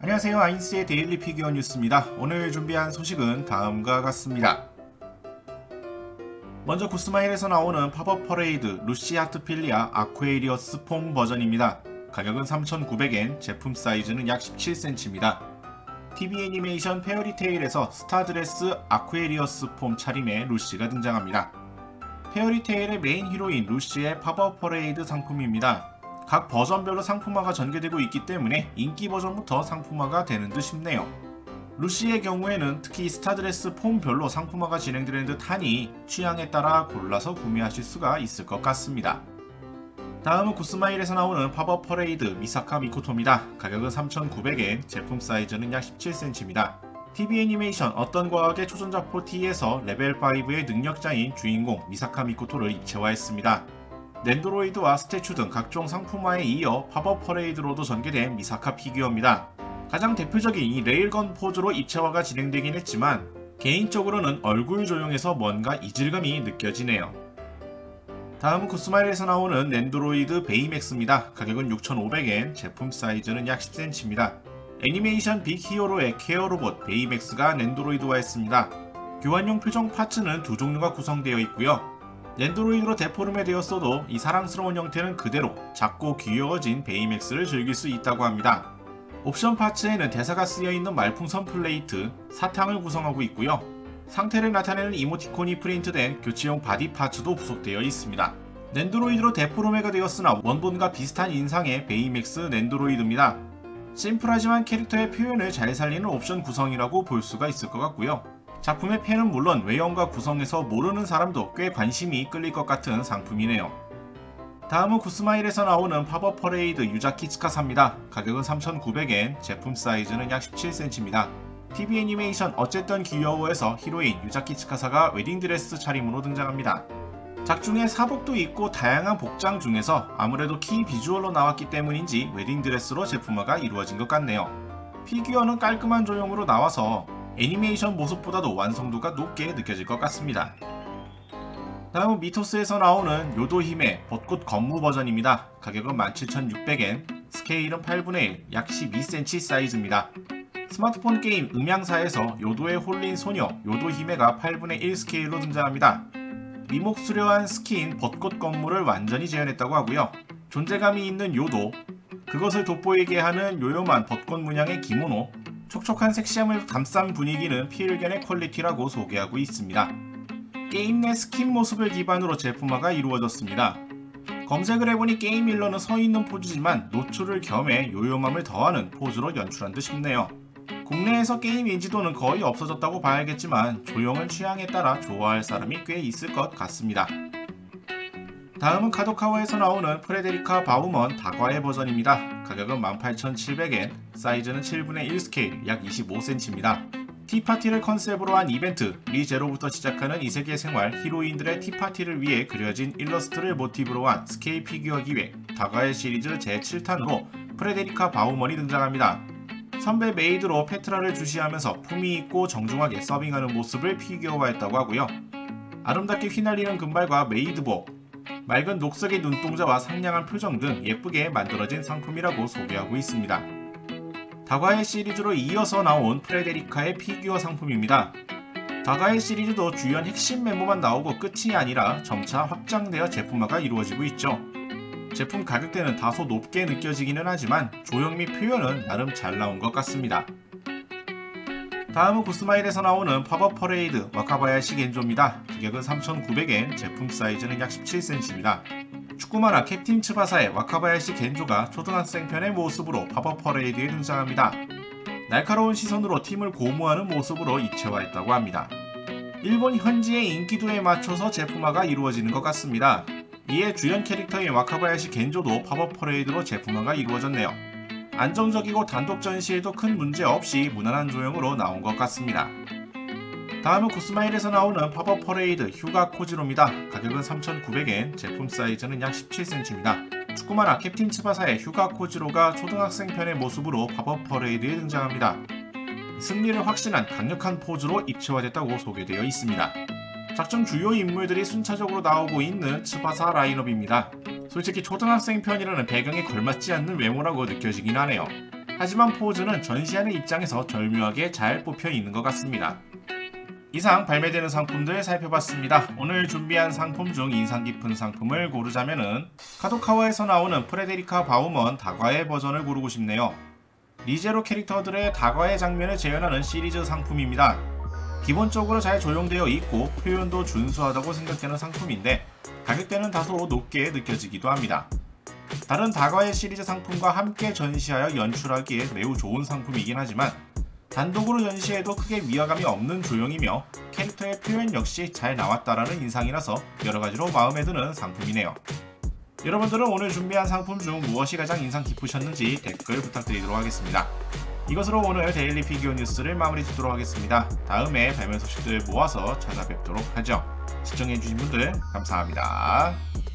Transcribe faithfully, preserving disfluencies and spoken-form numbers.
안녕하세요. 아인스의 데일리 피규어 뉴스입니다. 오늘 준비한 소식은 다음과 같습니다. 먼저 구스마일에서 나오는 팝업 퍼레이드 루시 하트필리아 아쿠에리어스 폼 버전입니다. 가격은 삼천구백 엔, 제품 사이즈는 약 십칠 센티미터입니다. 티비 애니메이션 페어리테일에서 스타드레스 아쿠에리어스 폼 차림의 루시가 등장합니다. 페어리테일의 메인 히로인 루시의 팝업 퍼레이드 상품입니다. 각 버전별로 상품화가 전개되고 있기 때문에 인기 버전부터 상품화가 되는 듯 싶네요. 루시의 경우에는 특히 스타드레스 폼별로 상품화가 진행되는 듯 하니 취향에 따라 골라서 구매하실 수가 있을 것 같습니다. 다음은 구스마일에서 나오는 팝업 퍼레이드 미사카 미코토입니다. 가격은 삼천구백 엔, 제품 사이즈는 약 십칠 센티미터입니다. 티비 애니메이션 어떤 과학의 초전자포 T에서 레벨 오의 능력자인 주인공 미사카 미코토를 입체화했습니다. 낸도로이드와 스태츄 등 각종 상품화에 이어 팝업 퍼레이드로도 전개된 미사카 피규어입니다. 가장 대표적인 이 레일건 포즈로 입체화가 진행되긴 했지만 개인적으로는 얼굴 조형에서 뭔가 이질감이 느껴지네요. 다음은 구스마일에서 나오는 낸도로이드 베이맥스입니다. 가격은 육천오백 엔, 제품 사이즈는 약 십 센티미터입니다. 애니메이션 빅히어로의 케어 로봇 베이맥스가 낸도로이드화했습니다. 교환용 표정 파츠는 두 종류가 구성되어 있고요. 낸도로이드로 데포름이 되었어도 이 사랑스러운 형태는 그대로 작고 귀여워진 베이맥스를 즐길 수 있다고 합니다. 옵션 파츠에는 대사가 쓰여있는 말풍선 플레이트, 사탕을 구성하고 있고요. 상태를 나타내는 이모티콘이 프린트된 교체용 바디 파츠도 부속되어 있습니다. 낸도로이드로 데포름해가 되었으나 원본과 비슷한 인상의 베이맥스 낸도로이드입니다. 심플하지만 캐릭터의 표현을 잘 살리는 옵션 구성이라고 볼 수가 있을 것 같고요. 작품의 팬은 물론 외형과 구성에서 모르는 사람도 꽤 관심이 끌릴 것 같은 상품이네요. 다음은 구스마일에서 나오는 팝업 퍼레이드 유자키 츠카사입니다. 가격은 삼천구백 엔, 제품 사이즈는 약 십칠 센티미터입니다. 티비 애니메이션 어쨌든 귀여워에서 히로인 유자키 츠카사가 웨딩드레스 차림으로 등장합니다. 작중에 사복도 있고 다양한 복장 중에서 아무래도 키 비주얼로 나왔기 때문인지 웨딩드레스로 제품화가 이루어진 것 같네요. 피규어는 깔끔한 조형으로 나와서 애니메이션 모습보다도 완성도가 높게 느껴질 것 같습니다. 다음은 미토스에서 나오는 요도히메 벚꽃 건무 버전입니다. 가격은 만 칠천육백 엔, 스케일은 팔분의 일, 약 십이 센티미터 사이즈입니다. 스마트폰 게임 음향사에서 요도에 홀린 소녀 요도히메가 팔분의 일 스케일로 등장합니다. 미목수려한 스킨 벚꽃 건무를 완전히 재현했다고 하고요. 존재감이 있는 요도, 그것을 돋보이게 하는 요요만 벚꽃 문양의 기모노, 촉촉한 섹시함을 감싼 분위기는 필견의 퀄리티라고 소개하고 있습니다. 게임 내 스킨 모습을 기반으로 제품화가 이루어졌습니다. 검색을 해보니 게임 일러는 서있는 포즈지만 노출을 겸해 요요함을 더하는 포즈로 연출한 듯 싶네요. 국내에서 게임 인지도는 거의 없어졌다고 봐야겠지만 조형은 취향에 따라 좋아할 사람이 꽤 있을 것 같습니다. 다음은 카도카와에서 나오는 프레데리카 바우먼 다과의 버전입니다. 가격은 만 팔천칠백 엔, 사이즈는 칠분의 일 스케일, 약 이십오 센티미터입니다. 티파티를 컨셉으로 한 이벤트, 리제로부터 시작하는 이세계 생활 히로인들의 티파티를 위해 그려진 일러스트를 모티브로 한 스케일 피규어 기획, 다과의 시리즈 제칠 탄으로 프레데리카 바우먼이 등장합니다. 선배 메이드로 페트라를 주시하면서 품위있고 정중하게 서빙하는 모습을 피규어화했다고 하고요. 아름답게 휘날리는 금발과 메이드복, 맑은 녹색의 눈동자와 상냥한 표정 등 예쁘게 만들어진 상품이라고 소개하고 있습니다. 다과의 시리즈로 이어서 나온 프레데리카의 피규어 상품입니다. 다과의 시리즈도 주연 핵심 멤버만 나오고 끝이 아니라 점차 확장되어 제품화가 이루어지고 있죠. 제품 가격대는 다소 높게 느껴지기는 하지만 조형 및 표현은 나름 잘 나온 것 같습니다. 다음은 구스마일에서 나오는 팝업 퍼레이드 와카바야시 겐조입니다. 가격은 삼천구백 엔, 제품 사이즈는 약 십칠 센티미터입니다. 축구만화 캡틴 츠바사의 와카바야시 겐조가 초등학생 편의 모습으로 팝업 퍼레이드에 등장합니다. 날카로운 시선으로 팀을 고무하는 모습으로 입체화했다고 합니다. 일본 현지의 인기도에 맞춰서 제품화가 이루어지는 것 같습니다. 이에 주연 캐릭터인 와카바야시 겐조도 팝업 퍼레이드로 제품화가 이루어졌네요. 안정적이고 단독 전시에도 큰 문제 없이 무난한 조형으로 나온 것 같습니다. 다음은 구스마일에서 나오는 팝업 퍼레이드 휴가 코지로입니다. 가격은 삼천구백 엔, 제품 사이즈는 약 십칠 센티미터입니다. 축구만화 캡틴 츠바사의 휴가 코지로가 초등학생 편의 모습으로 팝업 퍼레이드에 등장합니다. 승리를 확신한 강력한 포즈로 입체화됐다고 소개되어 있습니다. 작중 주요 인물들이 순차적으로 나오고 있는 츠바사 라인업입니다. 솔직히 초등학생 편이라는 배경에 걸맞지 않는 외모라고 느껴지긴 하네요. 하지만 포즈는 전시하는 입장에서 절묘하게 잘 뽑혀 있는 것 같습니다. 이상 발매되는 상품들 살펴봤습니다. 오늘 준비한 상품 중 인상 깊은 상품을 고르자면은 카도카와에서 나오는 프레데리카 바우먼 다과의 버전을 고르고 싶네요. 리제로 캐릭터들의 다과의 장면을 재현하는 시리즈 상품입니다. 기본적으로 잘 조형되어 있고 표현도 준수하다고 생각되는 상품인데 가격대는 다소 높게 느껴지기도 합니다. 다른 다과의 시리즈 상품과 함께 전시하여 연출하기에 매우 좋은 상품이긴 하지만 단독으로 전시해도 크게 위화감이 없는 조형이며 캐릭터의 표현 역시 잘 나왔다라는 인상이라서 여러가지로 마음에 드는 상품이네요. 여러분들은 오늘 준비한 상품 중 무엇이 가장 인상 깊으셨는지 댓글 부탁드리도록 하겠습니다. 이것으로 오늘 데일리 피규어 뉴스를 마무리 짓도록 하겠습니다. 다음에 발매 소식들 모아서 찾아뵙도록 하죠. 시청해주신 분들 감사합니다.